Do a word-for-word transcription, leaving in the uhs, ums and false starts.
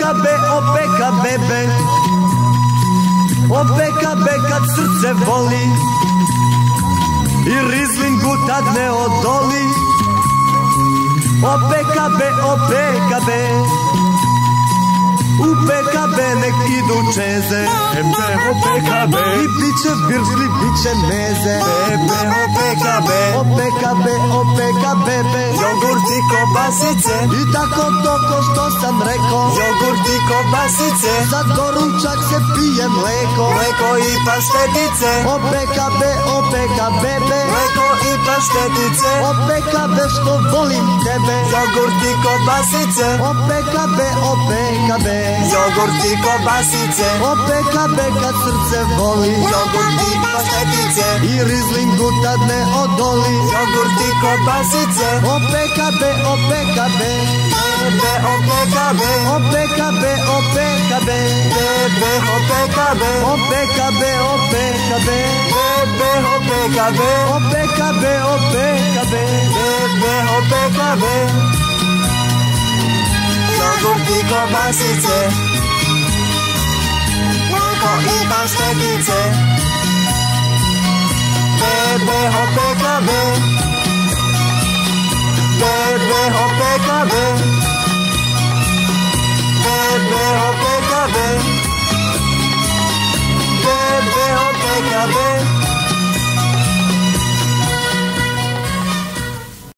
be, opeka bebe. Opeka be kad srce voli i rizlingu tad ne odoli. Opeka be, opeka be. U P K B nek idu čeze. Pepe o P K B. I biće biržli, biće meze. Pepe o P K B. O P K B, o P K B, jogurt i kobasice. I tako to ko što sam rekao. Jogurt i kobasice. Za doručak se pije mleko. Mleko i paštetice. O P K B, o P K B, Mleko i paštetice. O P K B što volim tebe. Jogurt i kobasice. O P K B, o P K B, jogurt i kobasice. O P K B kad srce voli. Jogurt i paštetice. I rizlingu tad ne odoli. Jogurt i kobasice. O P K B, o P K B, Pepe o P K B. O P K B, o P K B, Pepe o P K B. O P K B, o P K B, Pepe o P K B. O P K B, o P K B, Pepe o P K B. Jogurt i kobasice. Mleko i paštetice. Pepe o P K B. Pepe o P K B.